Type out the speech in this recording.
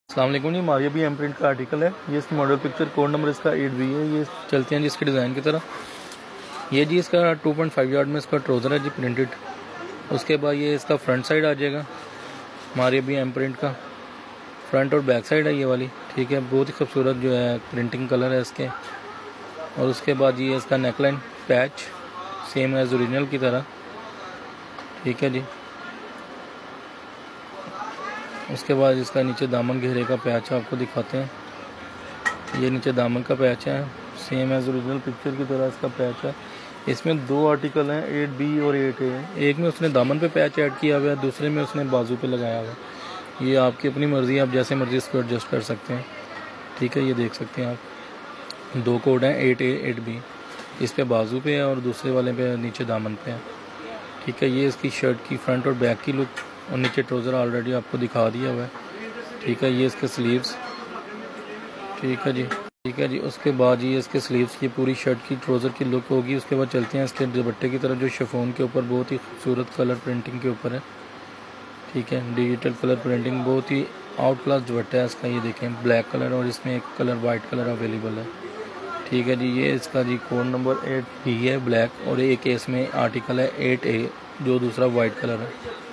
अस्सलाम वालेकुम जी। मारिया भी एम्प्रिंट का आर्टिकल है। ये इसकी मॉडल पिक्चर कोड नंबर इसका 8B है। ये चलते हैं जी इसके डिज़ाइन की तरह। ये जी इसका 2.5 यार्ड में इसका ट्राउज़र है जी प्रिंटेड। उसके बाद ये इसका फ्रंट साइड आ जाएगा मारिया भी एम्प्रिंट का। फ्रंट और बैक साइड है ये वाली, ठीक है। बहुत ही खूबसूरत जो है प्रिंटिंग कलर है इसके। और उसके बाद ये इसका neckline patch same as original की तरह, ठीक है जी। उसके बाद इसका नीचे दामन घेरे का पैच आपको दिखाते हैं। ये नीचे दामन का पैच है, सेम एज ओरिजिनल पिक्चर की तरह इसका पैच है। इसमें दो आर्टिकल हैं, 8B और 8A। एक में उसने दामन पे पैच ऐड किया हुआ है, दूसरे में उसने बाजू पे लगाया हुआ है। ये आपकी अपनी मर्ज़ी, आप जैसे मर्ज़ी इसको एडजस्ट कर सकते हैं, ठीक है। ये देख सकते हैं आप, दो कोड हैं 8A 8B। इस पे बाजू पे है और दूसरे वाले पे नीचे दामन पे है, ठीक है। ये इसकी शर्ट की फ्रंट और बैक की लुक और नीचे ट्राउज़र ऑलरेडी आपको दिखा दिया हुआ है, ठीक है। ये इसके स्लीव्स, ठीक है जी, ठीक है जी। उसके बाद ये इसके स्लीव्स की पूरी शर्ट की ट्राउज़र की लुक होगी। उसके बाद चलते हैं इसके दुपट्टे की तरफ, जो शिफॉन के ऊपर बहुत ही खूबसूरत कलर प्रिंटिंग के ऊपर है, ठीक है। डिजिटल कलर प्रिंटिंग, बहुत ही आउट क्लास दुपट्टा है इसका। ये देखें ब्लैक कलर और इसमें एक कलर वाइट कलर अवेलेबल है, ठीक है जी। ये इसका जी कोड नंबर 8B है ब्लैक, और एक इसमें आर्टिकल है 8A जो दूसरा वाइट कलर है।